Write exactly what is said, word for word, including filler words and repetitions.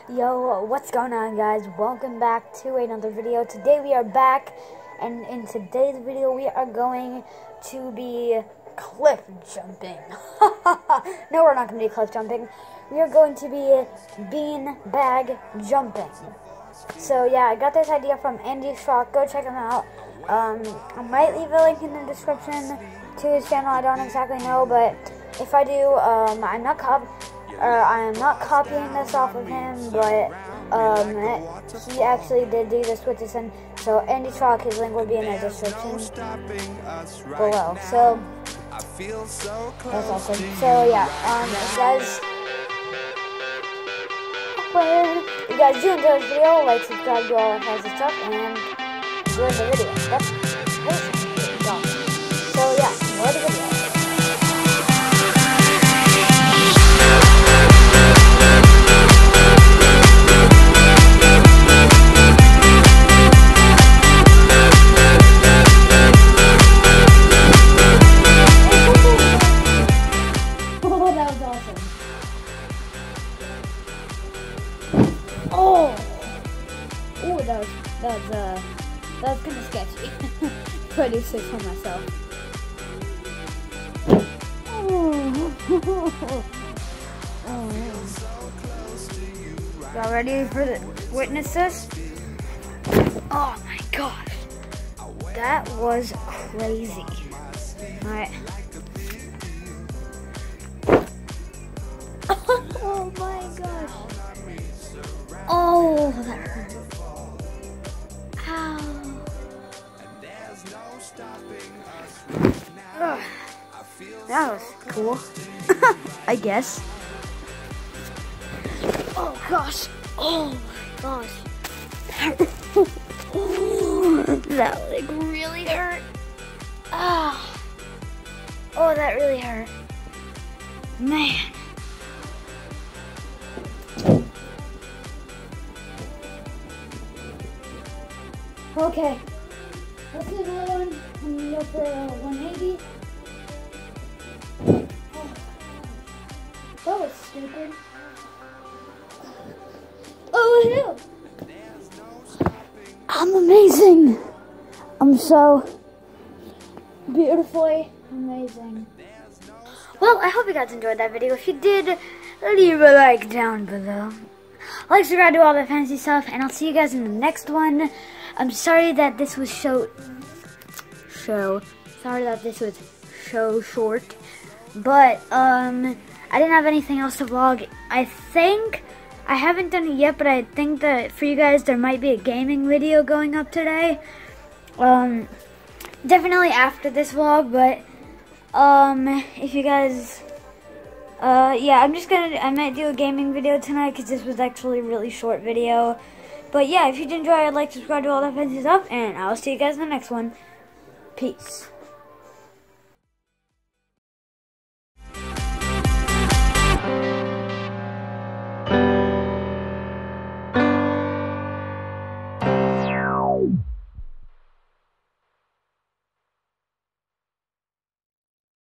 Yo, what's going on, guys? Welcome back to another video. Today we are back, and in today's video we are going to be cliff jumping. No, we're not going to be cliff jumping. We are going to be bean bag jumping. So yeah, I got this idea from Andy Schrock. Go check him out. Um, I might leave a link in the description to his channel. I don't exactly know, but if I do, um, I'm not cop. Or I'm not copying this off of him, but um, he actually did do this with his son. So Andy Schrock, his link will be in the description below. So that's awesome. So yeah, um, you guys, if you guys do enjoy this video, like, subscribe, do all that kinds of stuff, and enjoy the video. That's awesome. So yeah, enjoy the video. Oh, oh, that was that was uh that was kind of sketchy. Try to say for myself. Oh. Oh. Y'all ready for the witness this? Oh my gosh, that was crazy. All right. Oh my gosh. Oh, that hurt. Ow. Ugh. That was cool. I guess. Oh gosh. Oh my gosh. That like really hurt. Ah. Oh, that really hurt. Man. Okay, let's do another one. I'm gonna go for a one eighty. Oh, that was stupid. Oh, no. I'm amazing. I'm so beautifully amazing. Well, I hope you guys enjoyed that video. If you did, leave a like down below. Like, subscribe, do all that fancy stuff, and I'll see you guys in the next one. I'm sorry that this was so, show, sorry that this was so short, but, um, I didn't have anything else to vlog. I think, I haven't done it yet, but I think that for you guys, there might be a gaming video going up today, um, definitely after this vlog, but, um, if you guys, uh, yeah, I'm just gonna, I might do a gaming video tonight, because this was actually a really short video. But yeah, if you did enjoy, I'd like to subscribe to all that fancy stuff, and I'll see you guys in the next one. Peace.